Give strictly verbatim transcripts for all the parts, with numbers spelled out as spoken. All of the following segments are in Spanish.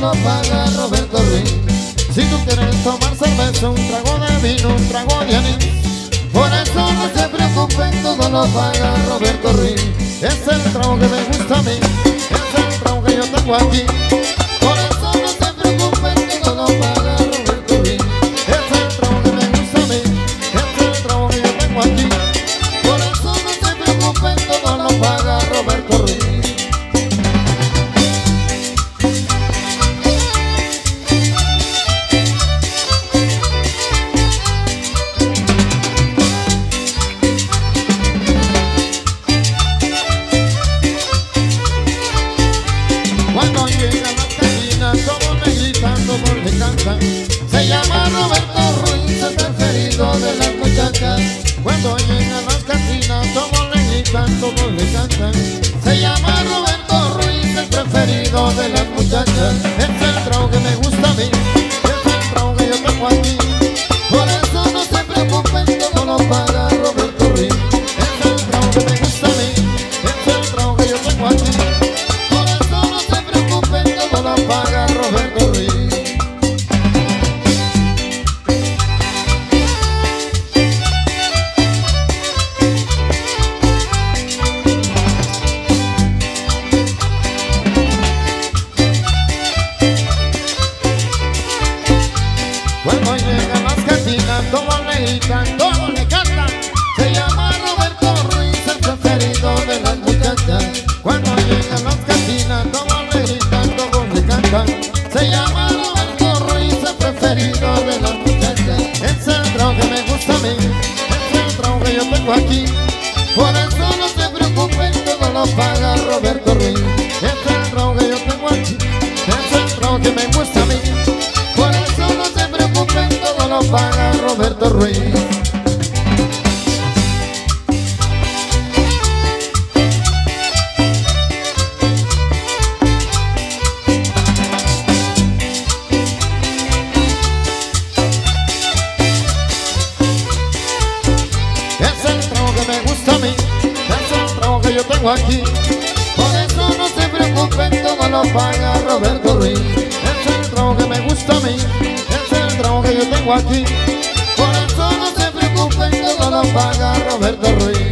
lo paga Roberto Ruiz. Si tú quieres tomar cerveza, un trago de vino, un trago de anís, por eso no se preocupen, todo lo paga Roberto Ruiz. Es el trago que me gusta a mí, es el trago que yo tengo aquí, por eso no se preocupen, todo lo paga Roberto Ruiz. Es el trago que me gusta a mí, es el trago que yo tengo aquí, por eso no se preocupen, todo lo paga Roberto Ruiz. Cuando llegan las cantinas, todos le gritan, todos le cantan. Se llama Roberto Ruiz, el preferido de las muchachas. Cuando llegan las cantinas, todos le gritan, todos le cantan. Se llama Roberto Ruiz, el preferido de las muchachas. Es el trago que me gusta a mí, es el trago que yo tengo aquí, por eso no se preocupen, todo lo paga Roberto Ruiz. Es el trago que me gusta a mí, es el trago que yo tengo aquí, todo lo paga Roberto Ruiz. Cuando llegan las cantinas, todos le gritan, todos le cantan. Se llama Roberto Ruiz, el preferido de las muchachas. Cuando llegan las cantinas, todos le gritan, todos le cantan. Se llama Roberto Ruiz, el preferido de las muchachas. Es el trago que me gusta a mí, es el trago que yo tengo aquí, por eso no se preocupen, todo lo paga Roberto Ruiz. Es el trago que yo tengo aquí, es el trago que me gusta a mí, por eso no se preocupen, todo lo paga Roberto Ruiz. Yo tengo aquí, por eso no se preocupen, todo lo paga Roberto Ruiz. Es el trago que me gusta a mí, es el trago que yo tengo aquí, por eso no se preocupen, todo lo paga Roberto Ruiz.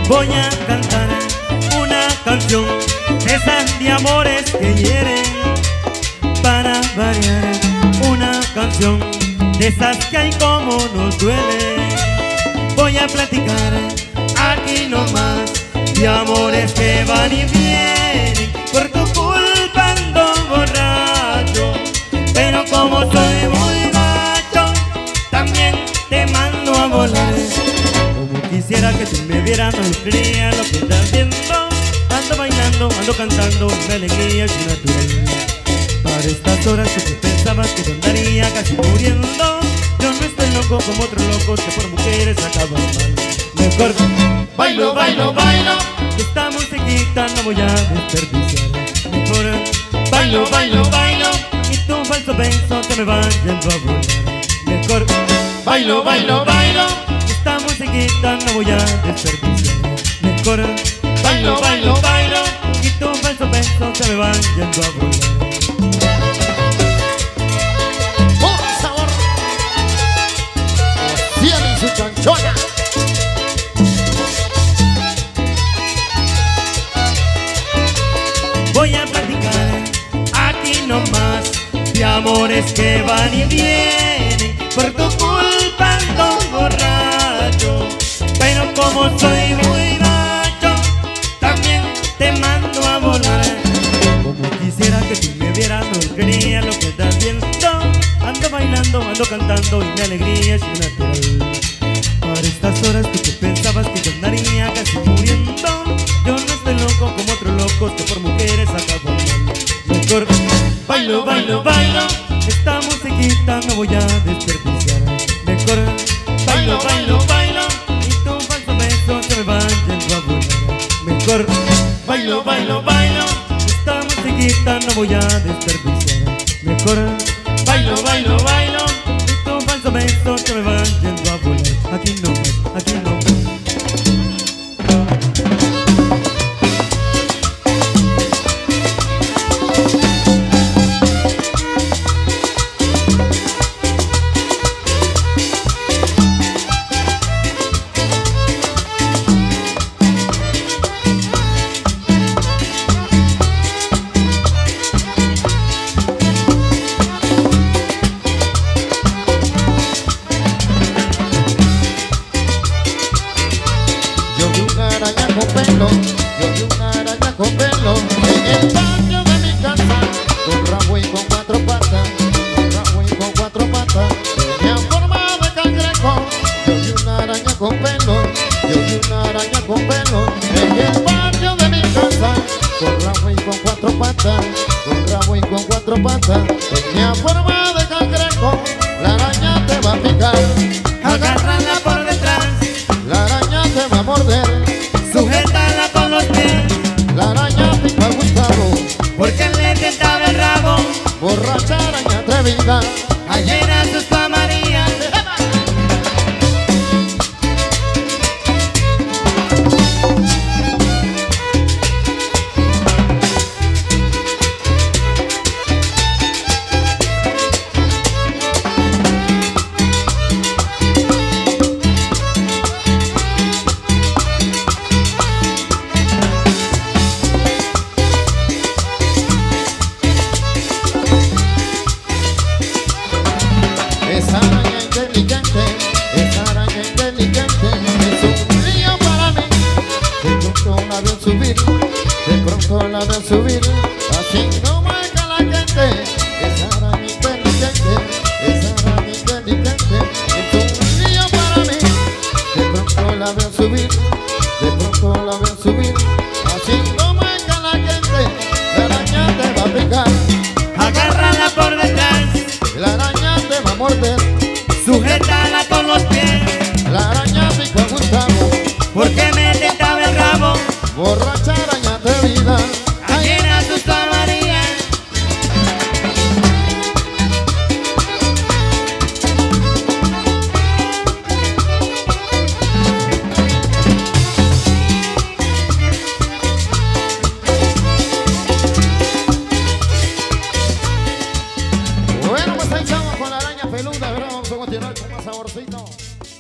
Voy a cantar una canción, esas de amores que hieren. Para variar, una canción de esas que hay como nos duele. Voy a platicar aquí nomás de amores que van y vienen. Por tu culpa ando borracho, pero como soy muy macho, también te mando a volar. Como quisiera que tú me vieras, no creía lo que estás viendo. Ando bailando, ando cantando, mi alegría es natural. Para estas horas tú que pensabas que yo andaría casi muriendo, yo no estoy loco como otros locos que por mujeres acaban mal. Mejor bailo, bailo, bailo, esta musiquita no voy a desperdiciar. Mejor bailo, bailo, bailo, y tu falso beso te me va yendo a volar. Mejor bailo, bailo, bailo, esta musiquita no voy a desperdiciar. Mejor bailo, bailo, bailo, y tu falso beso te me va yendo a volar. Chanchona. Voy a platicar aquí nomás de amores que van y vienen. Por tu culpa ando borracho, pero como soy muy macho, también te mando a volar. Como quisiera que tú me vieras, no creía lo que estás viendo. Ando bailando, ando cantando y mi alegría es natural. Para estas horas tú que pensabas que yo andaría casi muriendo, yo no estoy loco como otros locos que por mujeres acaban mal. Mejor bailo, bailo, bailo, esta musiquita no voy a desperdiciar. Mejor bailo, bailo, bailo, y tu falso beso se me va yendo a volar. Mejor bailo, bailo, bailo, esta musiquita no voy a desperdiciar. Mejor bailo, bailo, bailo, y tu falso beso se me va yendo a volar. Aquí no más, aquí no más. Con pelo, yo vi una araña con pelo en el patio de mi casa, con rabo y con cuatro patas, con rabo y con cuatro patas, tenía forma de cangrejo. Yo vi una araña con pelo, yo vi una araña con pelo en el patio de mi casa, con rabo y con cuatro patas, con rabo y con cuatro patas, tenía forma de cangrejo. La araña te va a picar, Agárrala por detrás, la araña te va a morder. sujétala con los pies, la araña pica a Gustavo, porque le tentaba el rabo. borracha araña atrevida, Ayer asustó a María. esa araña inteligente, esa araña inteligente, es un lío para mí. De pronto la veo subir, de pronto la veo subir, así no marca la gente. Esa araña inteligente, esa araña inteligente, es un lío para mí. De pronto la veo subir, de pronto la veo subir, así no marca la gente. La araña te va a picar, Agárrala por detrás, la araña te va a morder. sujétala con los pies, La araña picó a Gustavo, porque me tentaba el rabo. borracha araña atrevida. Ayer asustó a María. Bueno, pues ahí estamos con la araña peluda, ¿verdad? Vamos a continuar con más saborcito.